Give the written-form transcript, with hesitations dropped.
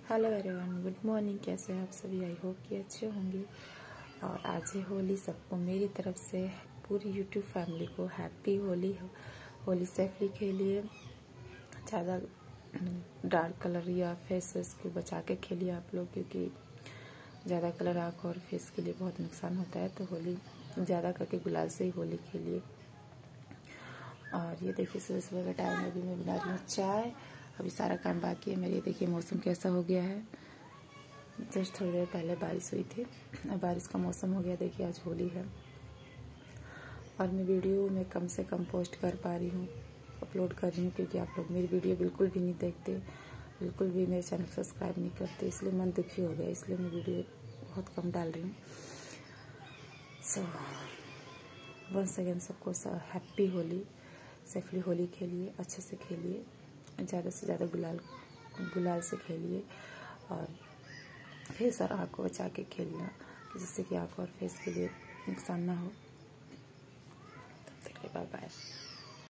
Hello everyone, good morning. कैसे हैं आप सभी? आई होप कि अच्छे होंगे। और आज है होली। सबको मेरी तरफ से पूरी यूट्यूब फैमिली को हैप्पी होली। होली सेफली खेलिए, ज़्यादा डार्क कलर या फेसेस को बचा के खेलिए आप लोग, क्योंकि ज़्यादा कलर आँख और फेस के लिए बहुत नुकसान होता है। तो होली ज़्यादा करके गुलाल से ही होली खेलिए। और ये देखिए सुबह सुबह का टाइम है, अभी मैं बना रही हूँ चाय। अभी सारा काम बाकी है मेरे। देखिए मौसम कैसा हो गया है। जस्ट थोड़ी देर पहले बारिश हुई थी, अब बारिश का मौसम हो गया। देखिए आज होली है और मैं वीडियो में कम से कम पोस्ट कर पा रही हूँ, अपलोड कर रही हूँ, क्योंकि आप लोग मेरी वीडियो बिल्कुल भी नहीं देखते, बिल्कुल भी मेरे चैनल सब्सक्राइब नहीं करते। इसलिए मन दुखी हो गया, इसलिए मैं वीडियो बहुत कम डाल रही हूँ। सो वंस अगेन सबको हैप्पी होली। सेफली होली खेलिए, अच्छे से खेलिए, ज़्यादा से ज़्यादा गुलाल से खेलिए और फेस और आँख को बचा के खेलना, जिससे कि आँख और फेस के लिए नुकसान ना हो। तब तक के बाय बाय।